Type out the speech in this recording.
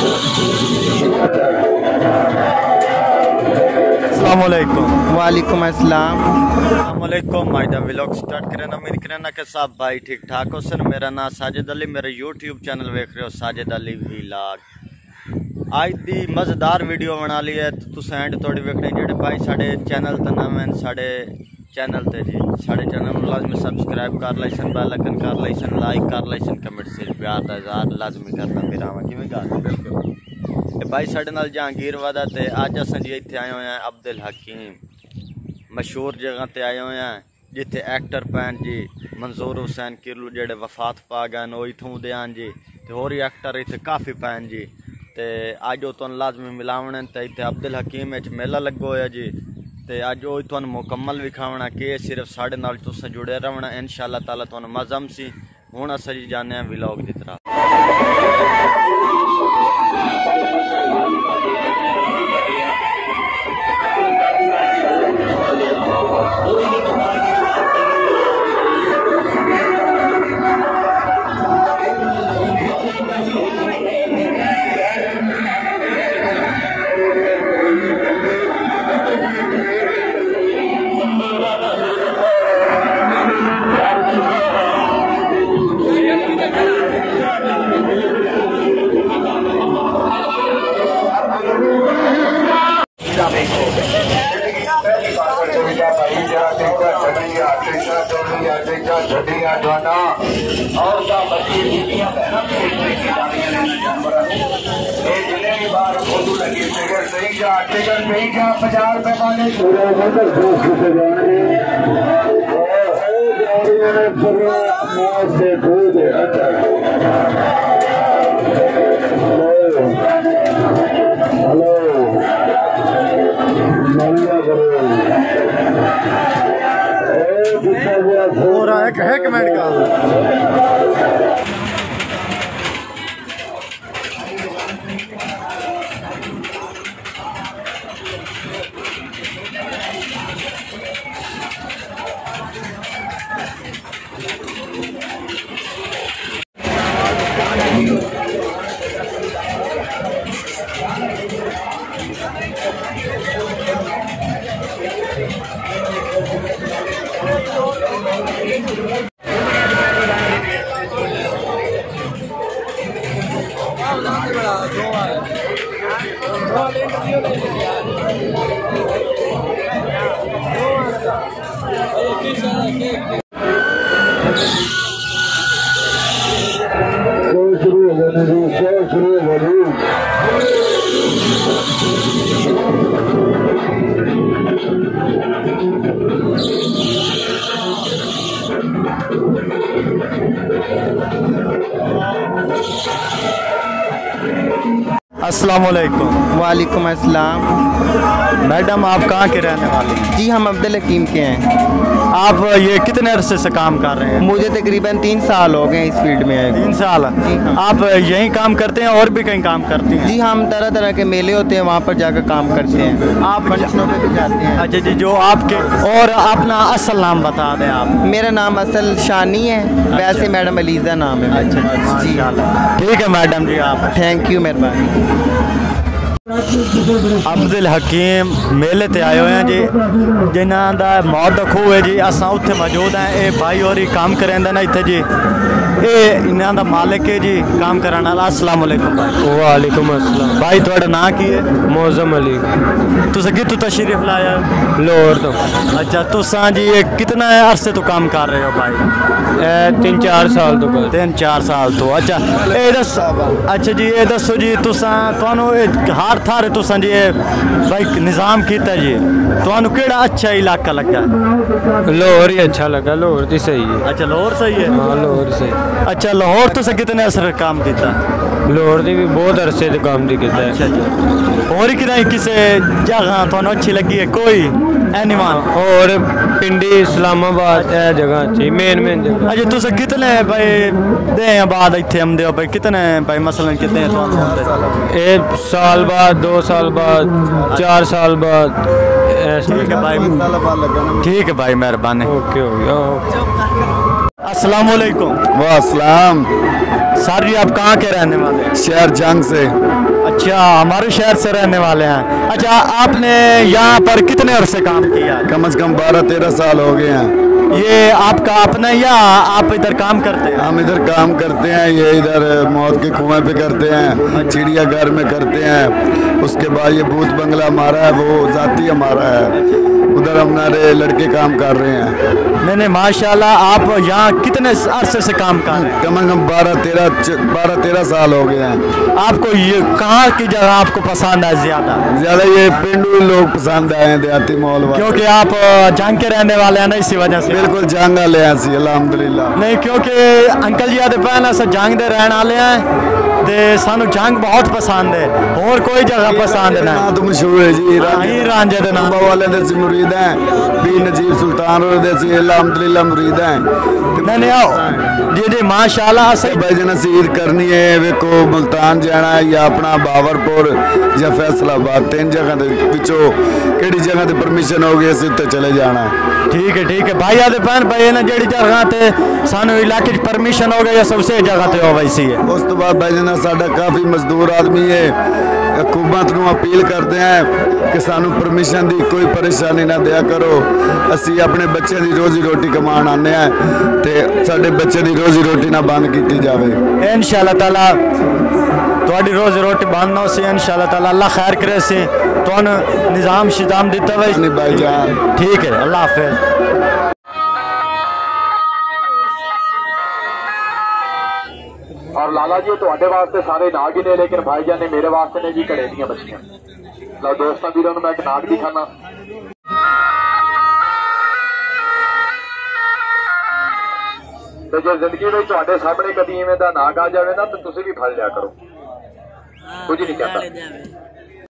वालेकुम अस्सलाम। My the vlog start करना उम्मीद करना कि सब भाई ठीक ठाक हो सर। मेरा नाम साजिद अली, मेरा यूट्यूब चैनल देख रहे हो साजिद अली व्लॉग। आज दी मज़ेदार वीडियो बना ली है तो तुम एंड थोड़ी वेखने जेडे भाई साढ़े चैनल तो नवे साढ़े चैनल ते जी साढ़े चैनल में लाजमी सब्सक्राइब कर लाइसन, बेल आइकन कर लाइसन, लाइक कर लाइसन, कमेंट से प्यार दा इज़हार लाजमी करना फिर आवा किवें गल बिल्कुल ते भाई साढ़े नाल जहांगीर वादा ते अज असां जी इत्थे आए हुए हैं अब्दुल हकीम मशहूर जगह ते आए हुए हैं जिथे एक्टर पैन जी मंजूर हुसैन किरलू जेडे वफात पा गए वो इथों दे आन जी ते होर एक्टर इत्थे काफ़ी पैन जी ते अज वो तुहानूं लाजमी मिलावण ते इत्थे अब्दुल हकीम च मेला लगो होया जी ते अज वो तुहानूं मुकम्मल विखावना कि सिर्फ साढ़े नाल तुसां जुड़े रहना इंशाअल्लाह ताला तुहानूं मज़ा सी। हुण असां जी जाने हैं व्लॉग की तरफ। है कमेंट का अस्सलाम वालेकुम। वालेकुम अस्सलाम। मैडम आप कहाँ के रहने वाले हैं? जी हम अब्दुल हकीम के हैं। आप ये कितने अरसे से काम कर रहे हैं? मुझे तकरीबन 3 साल हो गए इस फील्ड में। 3 साल? जी हाँ। आप यहीं काम करते हैं और भी कहीं काम करते हैं? जी हम तरह तरह के मेले होते हैं वहाँ पर जाकर काम करते हैं। आप फंक्शनों पे भी जाते हैं। अच्छा जी, जो आपके और अपना असल नाम बता दें आप। मेरा नाम असल शानी है। अच्छा। वैसे मैडम अलीज़ा नाम है। अच्छा जी ठीक है मैडम जी, आप थैंक यू मेहरबानी। अब्दुल हकीम मेले ते आए हुए हैं जी जिन्हों का मौत दा खूह है जी। असां उत्थे मौजूद हैं। ये भाई और ही काम करेंदे ना इत्थे जी। ये इन्हों का मालिक है जी काम कराने वाला। अस्सलाम वालेकुम भाई। वालेकुम अस्सलाम। भाई थोड़ा नाम की है? मौजम अली। तुस कितों तशरीफ लाया? लाहौर तो। अच्छा तुसा जी ये कितना अरसे तो काम कर रहे हो भाई? 3-4 साल तो। 3-4 साल तो। अच्छा ये दस अच्छा जी ये दसो जी तुसा तुहानू हर थारे तुसा जी भाई निज़ाम किया जी तुहानू केड़ा अच्छा इलाका लगा? लाहौर ही अच्छा लगा। लाहौर तो सही है। अच्छा लाहौर सही है? हाँ लाहौर सही। अच्छा लाहौर तुसा कितने असर काम किया? लाहौर की भी बहुत अरसे से काम की किया। अच्छा जी और कि किसी जगह तुहानू अच्छी लगी है कोई एनिमल? और पिंडी इस्लामाबाद जगह अच्छी मेन जगह। अच्छा तुस कितने भाई दे बाद इतने आमदे हो भाई कितने भाई मसलन कितने एक साल बाद 2 साल बाद 4 साल बाद? ठीक है भाई ठीक है भाई मेहरबानी। ओके हो गया। अस्सलाम वालेकुम। वाह सलाम। सर जी आप कहाँ के रहने वाले? शहर जंग से। अच्छा, हमारे शहर से रहने वाले हैं। अच्छा, आपने यहाँ पर कितने अरसे काम किया? कम से कम 12-13 साल हो गए हैं। ये आपका अपना या आप इधर काम करते हैं? हम इधर काम करते हैं, ये इधर मौत के कुएं पे करते हैं, चिड़ियाघर में करते हैं। उसके बाद ये भूत बंगला हमारा है, वो जाती हमारा है, उधर हमारे लड़के काम कर रहे हैं। नहीं माशाल्लाह। आप यहाँ कितने अरसे से काम कर रहे हैं? कम से कम 12-13 साल हो गए हैं। आपको ये कहाँ की जगह आपको पसंद है ज़्यादा? ज़्यादा ये पेंडू लोग पसंद आए हैं, देहाती माहौल वाले। क्योंकि आप जंग के रहने वाले हैं ना, इसी वजह से? बिल्कुल जंग वाले हैं सी, अल्हम्दुलिल्लाह। नहीं, क्योंकि अंकल जी आते पहले अस जंग दे रहने वाले हैं ते सानू जंग बहुत पसंद है, और कोई जगह पसंद ना। तो मशहूर है जी रांझे दे नाम वाले दे सी मुरीद हैं, भी नजीब सुल्तान और दे सी अल्हम्दुलिल्लाह मुरीद हैं। नहीं आओ जी जी माशाल्लाह। सही भाई जना सीर करनी है, वेखो मुल्तान जाना है या अपना बावरपुर या फैसलाबाद, 3 जगह दे विचों केड़ी जगह ते परमिशन हो गई असीं उत्ते चले जाना है। ठीक है भाई आदे भैन भाई ना जेड़ी जगह ते सानू इलाके च परमिशन हो गई सबसे जगह ते हो वैसी है। उस तो बाद भाई जना साडा काफ़ी मजदूर आदमी है, हुकूमत नूं अपील करते हैं कि सानू परमिशन दी कोई परेशानी ना दिया करो। असी अपने बच्चे की रोजी रोटी कमान आने हैं ते साडे बच्चे की रोजी रोटी ना बंद की जाए। इंशाअल्लाह ताला थोड़ी रोजी रोटी बंद ना हो सी, इंशाअल्लाह ताला अल्लाह खैर करे सी, तो निज़ाम शिजाम दिता हुआ भाईजान। ठीक है, अल्लाह हाफिज। और लाला जी तुहाडे वास्ते सारे नाग ही ने, लेकिन भाईजान ने मेरे वास्ते ने जी घड़े दियां बच्चियां। लो दोस्तों वीरों मैं एक नाग दिखाना। तो जो जिंदगी में तुहाडे सामने कदी इवें दा नाग आ जाए ना तो तुसीं भी फड़ लिया करो, कुछ नहीं कहता।